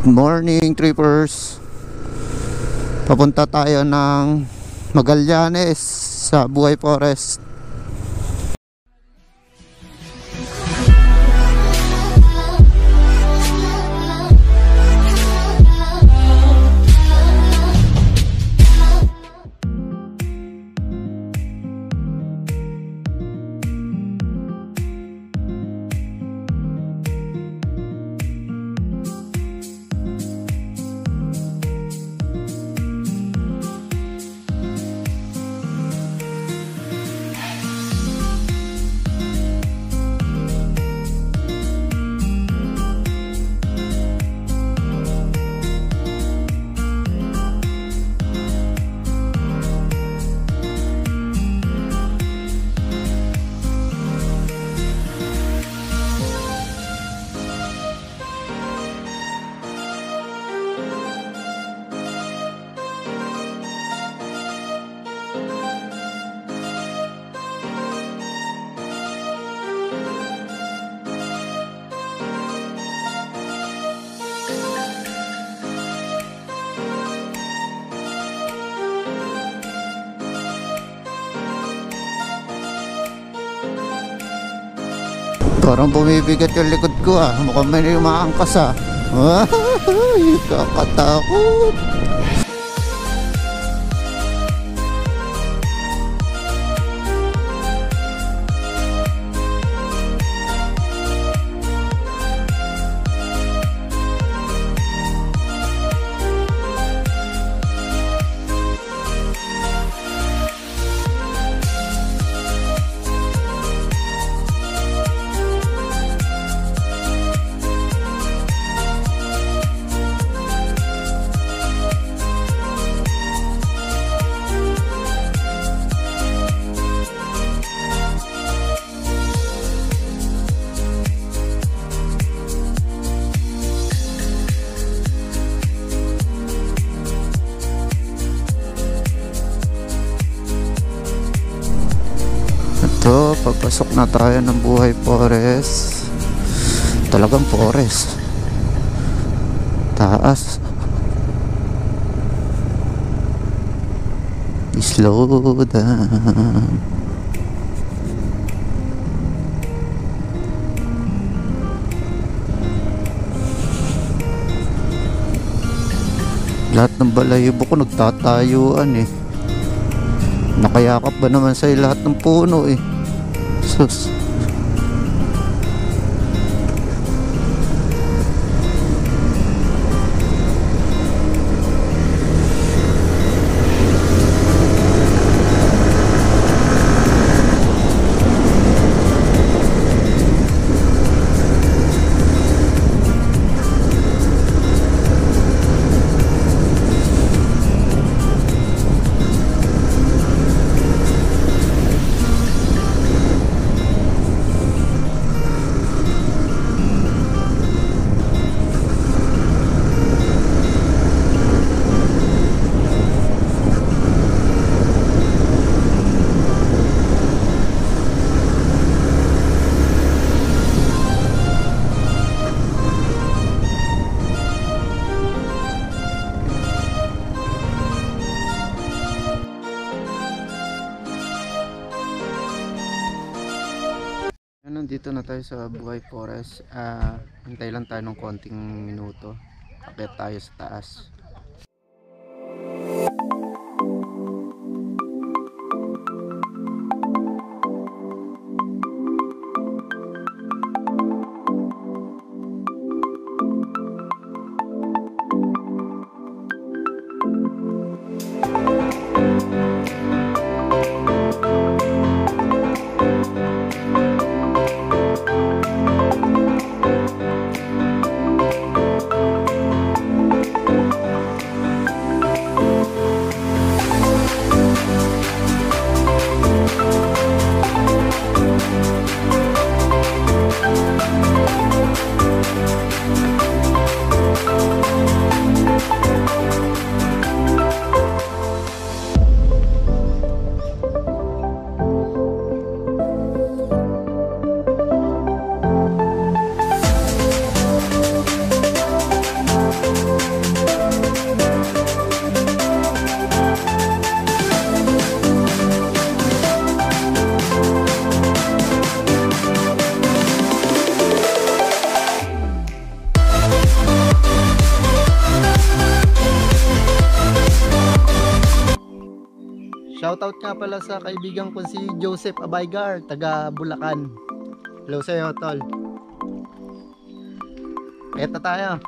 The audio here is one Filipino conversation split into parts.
Morning trippers, papunta tayo ng Magallanes sa Buhay Forest. Parang bumibigat yung likod ko ah. Mukhang may umaangkas ah. Ay, kakatakot. Ito, papasok na tayo ng Buhay Forest. Talagang forest. Taas. Slow down. Lahat ng balahibo ko nagtatayuan eh. Nakayakap ba naman sa'yo lahat ng puno eh. Sus. Nandito na tayo sa Buhay Forest. Hintay lang tayo ng konting minuto. Akyat tayo sa taas. Shoutout nga pala sa kaibigan ko si Joseph Abaygar, taga Bulacan. Hello sa'yo, tol. Eto tayo.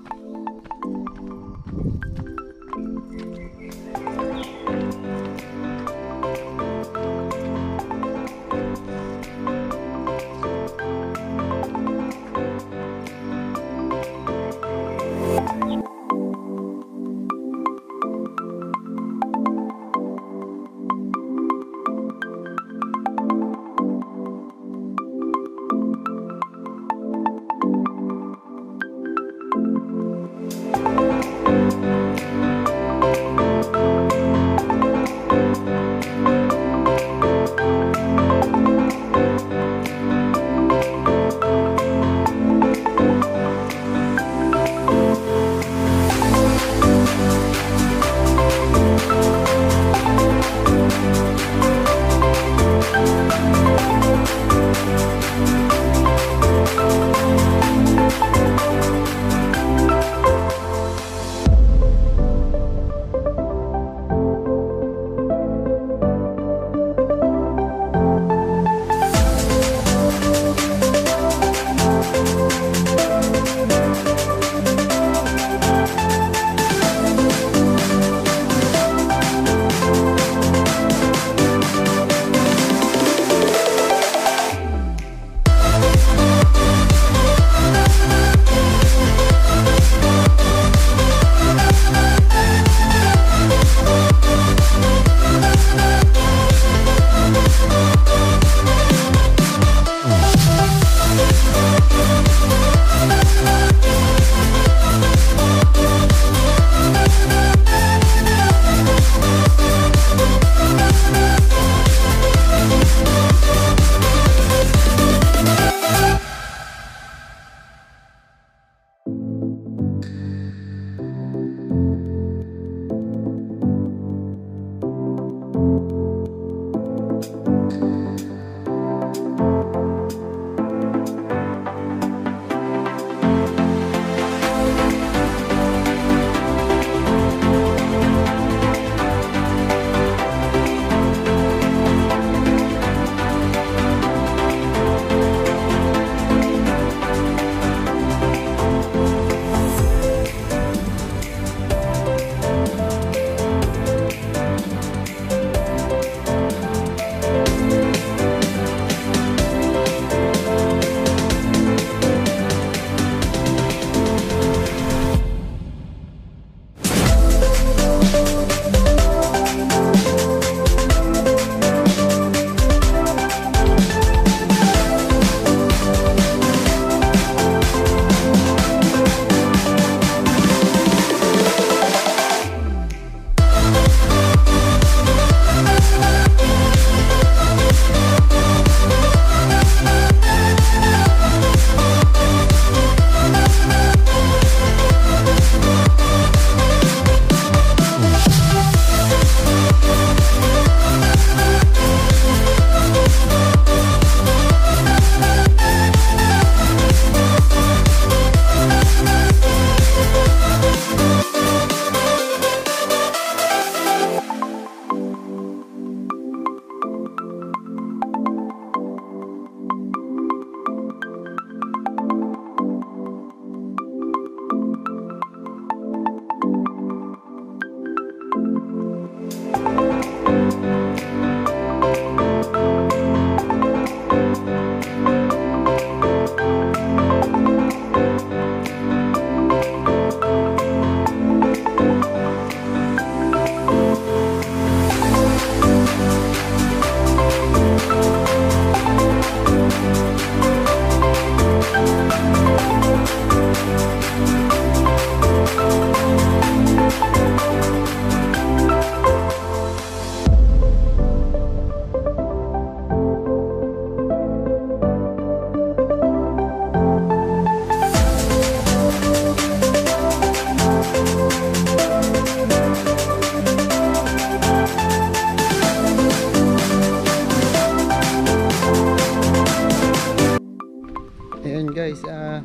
guys,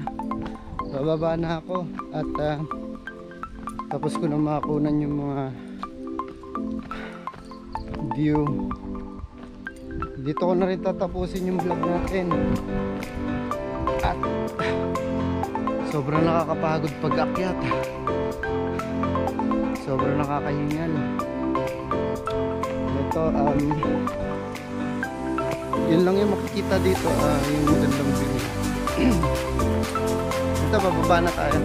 bababa na ako at tapos ko na makunan yung mga view. Dito ko na rin tatapusin yung vlog natin. At sobrang nakakapagod pag-akyat. Sobrang nakakahingal. Ito, yun lang yung makikita dito, yung magandang view. Ito, bababa na tayo.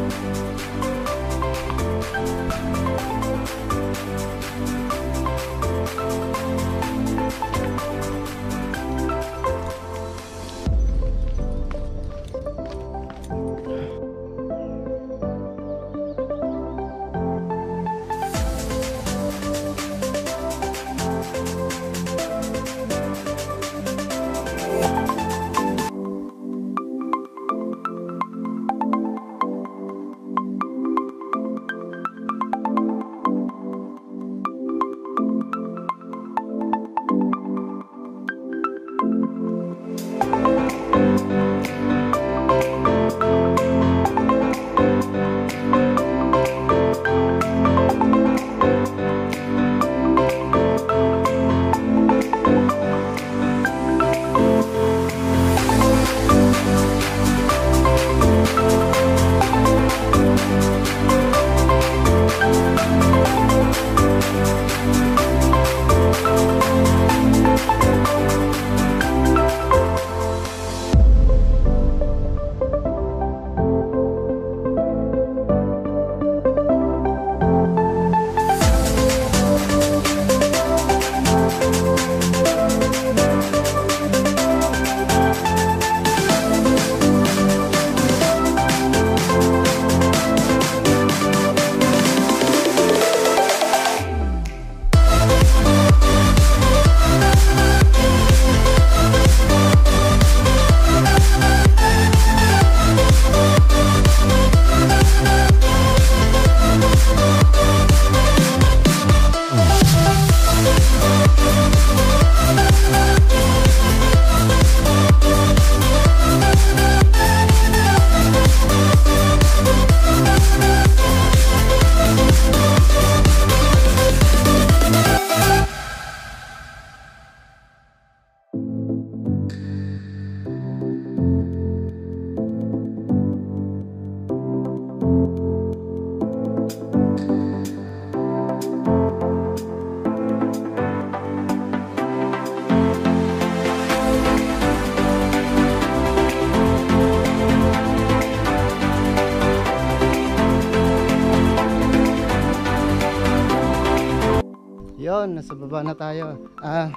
Yun, nasa baba na tayo.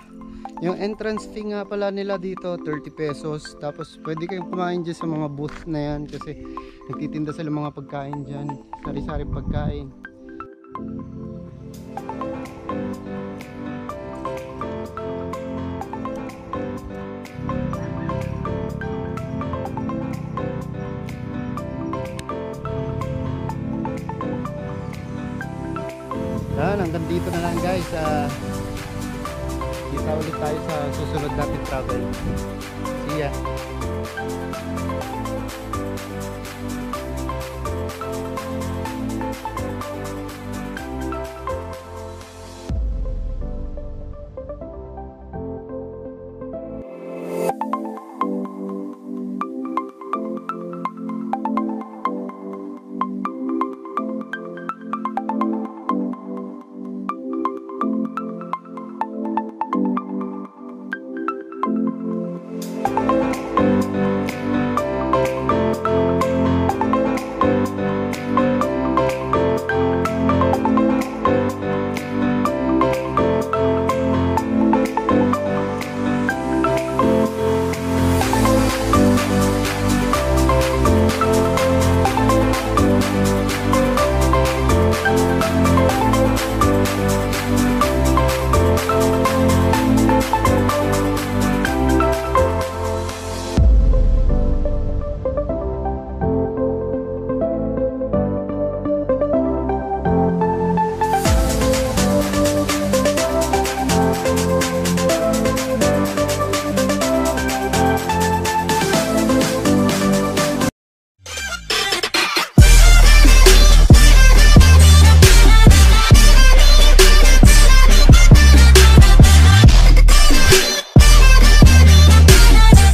Yung entrance fee nga pala nila dito 30 pesos. Tapos pwede kayong kumain dyan sa mga booth na yan, kasi nagtitinda sila mga pagkain dyan, sari-sari pagkain. Yan, hanggang dito na lang guys. Kita ulit tayo sa susunod natin travel. See ya.